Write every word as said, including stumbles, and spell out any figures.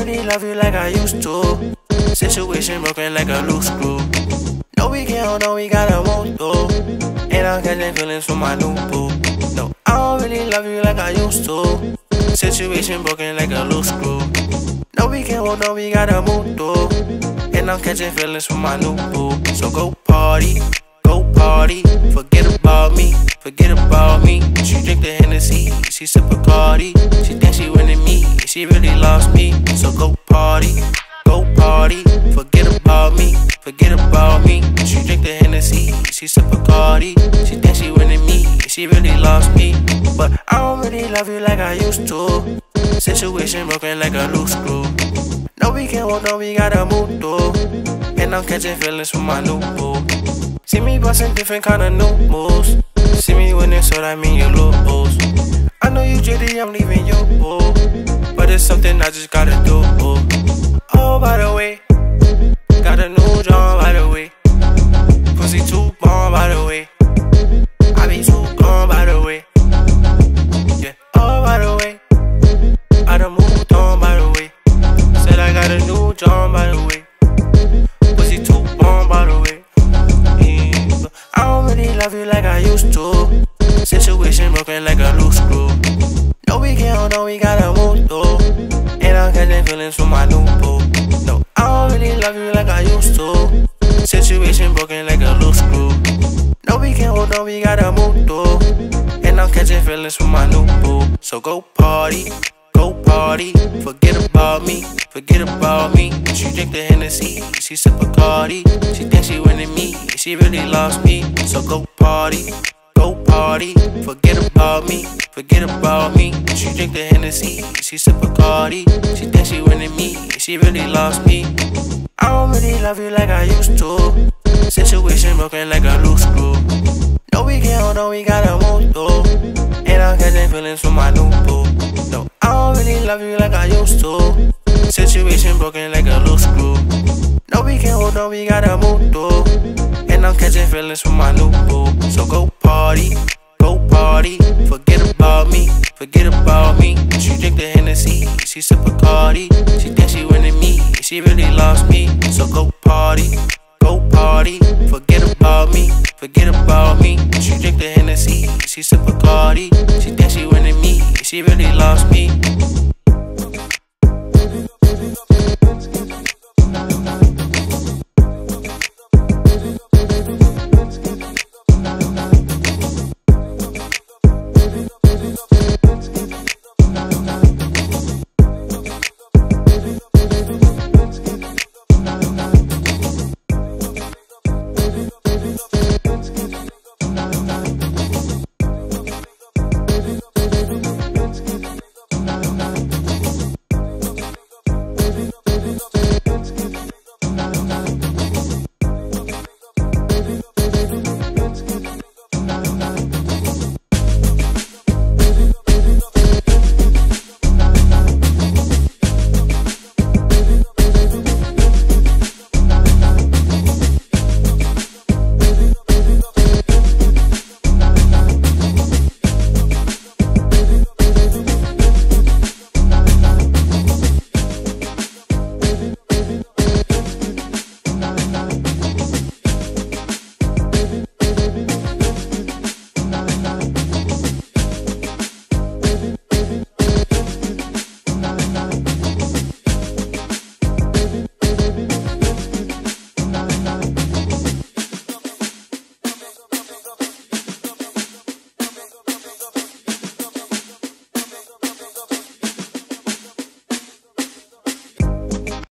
really love you like I used to. Situation broken like a loose screw. No, we can't, no, we gotta move though. And I'm catching feelings from my new boo. No, I don't really love you like I used to. Situation broken like a loose screw. No, we can't, no, we gotta move though. And I'm catching feelings from my new boo. So go party, go party. Forget about me, forget about me. She drink the Hennessy, she sip Bacardi. She thinks she winning me, she really loves me. So go party, go party. Forget about me, forget about me. She drink the Hennessy, she sip Bacardi. She thinks she winning me, she really loves me. But I don't really love you like I used to. Situation broken like a loose screw. No, we can't walk, no, we gotta move though. And I'm catching feelings from my new boo. See me busting different kind of new moves. See me winning, so that mean you lose. I know you jitty, I'm leaving you, boo. But it's something I just gotta do. Oh, by the way, got a new job, by the way. Pussy too bomb, by the way. I be too gone, by the way. Yeah, oh, by the way, I done moved on, by the way. Said I got a new job, by the way. Pussy too bomb, by the way. Yeah, I don't really love you like I used to. Situation broken like a loose screw. No, we can't, no, we gotta move though. And I'm catching feelings from my new boo. No, I don't really love you like I used to. Situation broken like a loose screw. No, we can't, no, we gotta move though. And I'm catching feelings from my new boo. So go party, go party. Forget about me, forget about me. She drink the Hennessy, she sip Bacardi. She thinks she winning me, she really loves me. So go party, go party. Forget about me, forget about me. She drink the Hennessy, she sip Bacardi. She thinks she winning me, she really loves me. I don't really love you like I used to. Situation broken like a loose screw. No, we can't, no, we gotta move though. And I'm catching feelings from my new boo. No, I don't really love you like I used to. Situation broken like a loose screw. No, we can't, no, we gotta move though. And I'm catching feelings from my new boo. So go party, go party. Forget about me, forget about me. She drink the Hennessy, she sip Bacardi. She thinks she winning me, she really loves me. So go party, go party. Forget about me, forget about me. She drink the Hennessy, she sip Bacardi. She thinks she winning me, she really loves me.